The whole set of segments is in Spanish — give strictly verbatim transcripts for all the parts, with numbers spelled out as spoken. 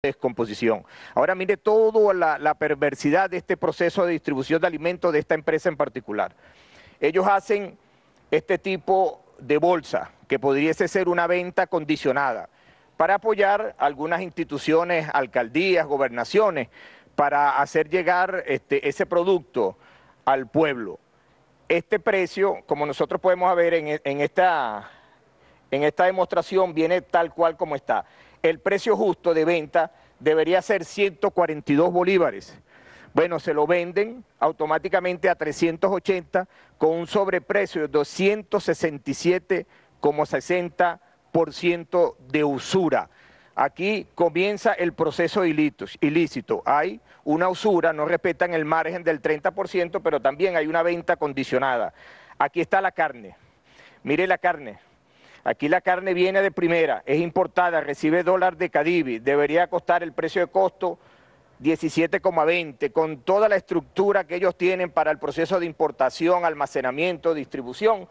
descomposición. Ahora mire toda la, la perversidad de este proceso de distribución de alimentos de esta empresa en particular. Ellos hacen este tipo de bolsa, que pudiese ser una venta condicionada, para apoyar algunas instituciones, alcaldías, gobernaciones, para hacer llegar este, ese producto al pueblo. Este precio, como nosotros podemos ver en, en, esta, en esta demostración, viene tal cual como está. El precio justo de venta debería ser ciento cuarenta y dos bolívares. Bueno, se lo venden automáticamente a trescientos ochenta con un sobreprecio de doscientos sesenta y siete coma sesenta por ciento de usura. Aquí comienza el proceso ilícito. Hay una usura, no respetan el margen del treinta por ciento, pero también hay una venta condicionada. Aquí está la carne. Mire la carne. Aquí la carne viene de primera, es importada, recibe dólar de Cadivi, debería costar el precio de costo diecisiete coma veinte, con toda la estructura que ellos tienen para el proceso de importación, almacenamiento, distribución,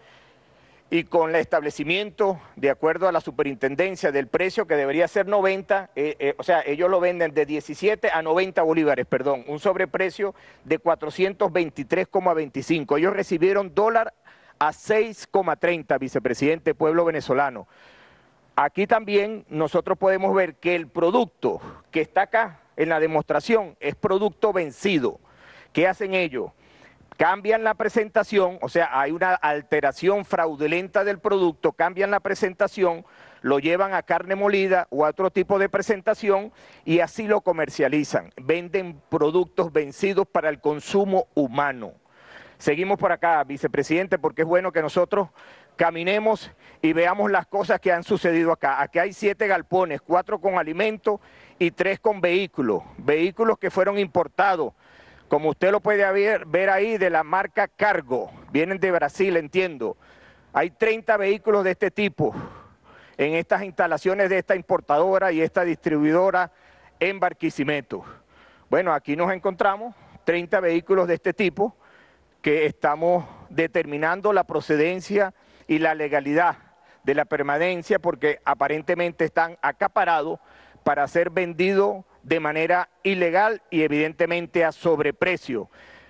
y con el establecimiento, de acuerdo a la superintendencia, del precio que debería ser noventa, eh, eh, o sea, ellos lo venden de diecisiete a noventa bolívares, perdón, un sobreprecio de cuatrocientos veintitrés coma veinticinco. Ellos recibieron dólar a seis coma treinta, vicepresidente, pueblo venezolano. Aquí también nosotros podemos ver que el producto que está acá en la demostración es producto vencido. ¿Qué hacen ellos? Cambian la presentación, o sea, hay una alteración fraudulenta del producto, cambian la presentación, lo llevan a carne molida o a otro tipo de presentación y así lo comercializan. Venden productos vencidos para el consumo humano. Seguimos por acá, vicepresidente, porque es bueno que nosotros caminemos y veamos las cosas que han sucedido acá. Aquí hay siete galpones, cuatro con alimentos y tres con vehículos. Vehículos que fueron importados, como usted lo puede ver, ver ahí, de la marca Cargo. Vienen de Brasil, entiendo. Hay treinta vehículos de este tipo en estas instalaciones de esta importadora y esta distribuidora en Barquisimeto. Bueno, aquí nos encontramos treinta vehículos de este tipo, que estamos determinando la procedencia y la legalidad de la permanencia, porque aparentemente están acaparados para ser vendidos de manera ilegal y evidentemente a sobreprecio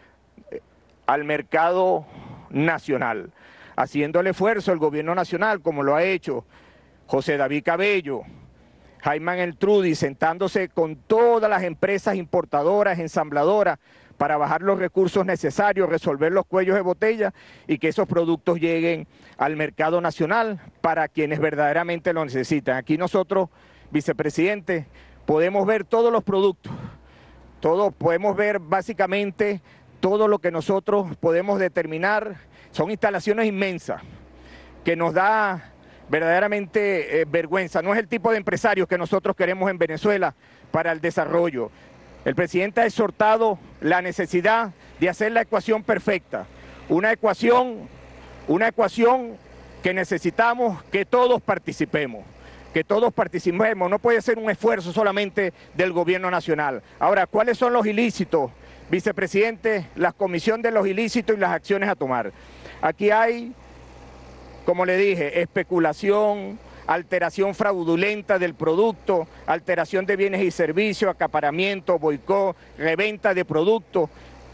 al mercado nacional. Haciendo el esfuerzo el gobierno nacional, como lo ha hecho José David Cabello, Jaime Eltrudi, sentándose con todas las empresas importadoras, ensambladoras, para bajar los recursos necesarios, resolver los cuellos de botella y que esos productos lleguen al mercado nacional para quienes verdaderamente lo necesitan. Aquí nosotros, vicepresidente, podemos ver todos los productos, todo, podemos ver básicamente todo lo que nosotros podemos determinar. Son instalaciones inmensas que nos da verdaderamente eh, vergüenza. No es el tipo de empresarios que nosotros queremos en Venezuela para el desarrollo. El presidente ha exhortado la necesidad de hacer la ecuación perfecta, una ecuación, una ecuación que necesitamos que todos participemos, que todos participemos, no puede ser un esfuerzo solamente del gobierno nacional. Ahora, ¿cuáles son los ilícitos, vicepresidente? La comisión de los ilícitos y las acciones a tomar. Aquí hay, como le dije, especulación, alteración fraudulenta del producto, alteración de bienes y servicios, acaparamiento, boicot, reventa de productos,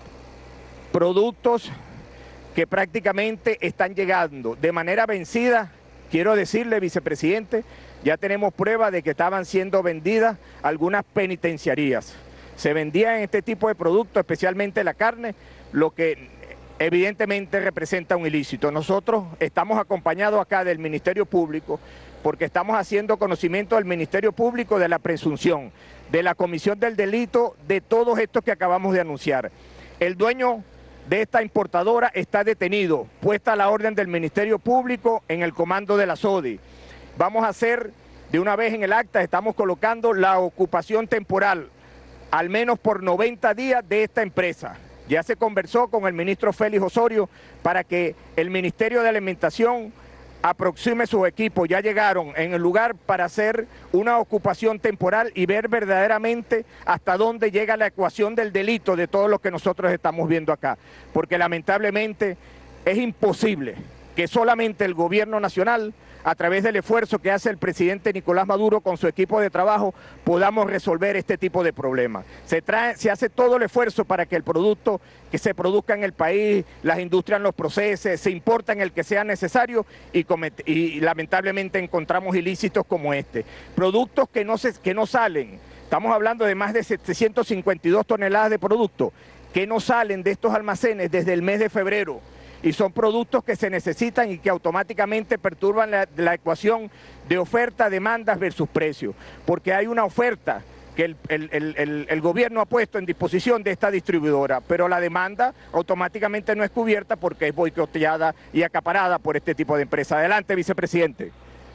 productos que prácticamente están llegando de manera vencida. Quiero decirle, vicepresidente, ya tenemos prueba de que estaban siendo vendidas algunas penitenciarías. Se vendían este tipo de productos, especialmente la carne, lo que evidentemente representa un ilícito. Nosotros estamos acompañados acá del Ministerio Público porque estamos haciendo conocimiento del Ministerio Público de la presunción, de la comisión del delito, de todos estos que acabamos de anunciar. El dueño de esta importadora está detenido, puesta a la orden del Ministerio Público en el comando de la S O D I. Vamos a hacer de una vez en el acta, estamos colocando la ocupación temporal, al menos por noventa días de esta empresa. Ya se conversó con el ministro Félix Osorio para que el Ministerio de Alimentación aproxime sus equipos. Ya llegaron en el lugar para hacer una ocupación temporal y ver verdaderamente hasta dónde llega la ecuación del delito de todo lo que nosotros estamos viendo acá. Porque lamentablemente es imposible que solamente el gobierno nacional a través del esfuerzo que hace el presidente Nicolás Maduro con su equipo de trabajo, podamos resolver este tipo de problemas. Se, trae, se hace todo el esfuerzo para que el producto que se produzca en el país, las industrias los procese, se importa en el que sea necesario y, comete, y lamentablemente encontramos ilícitos como este. Productos que no, se, que no salen, estamos hablando de más de setecientas cincuenta y dos toneladas de productos que no salen de estos almacenes desde el mes de febrero. Y son productos que se necesitan y que automáticamente perturban la, la ecuación de oferta, demandas versus precios, porque hay una oferta que el, el, el, el gobierno ha puesto en disposición de esta distribuidora, pero la demanda automáticamente no es cubierta porque es boicoteada y acaparada por este tipo de empresas. Adelante, vicepresidente.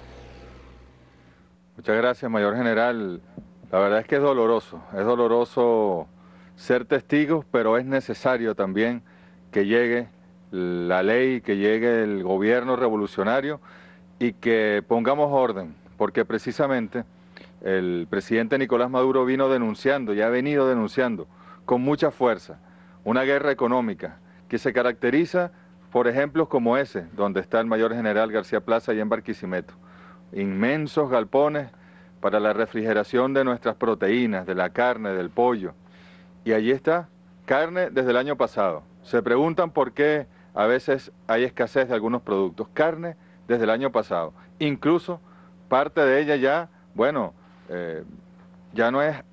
Muchas gracias, mayor general. La verdad es que es doloroso, es doloroso ser testigos, pero es necesario también que llegue la ley, que llegue el gobierno revolucionario y que pongamos orden, porque precisamente el presidente Nicolás Maduro vino denunciando y ha venido denunciando con mucha fuerza una guerra económica que se caracteriza por ejemplos como ese, donde está el mayor general García Plaza y en Barquisimeto. Inmensos galpones para la refrigeración de nuestras proteínas, de la carne, del pollo. Y allí está, carne desde el año pasado. Se preguntan por qué a veces hay escasez de algunos productos. Carne desde el año pasado. Incluso parte de ella ya, bueno, eh, ya no es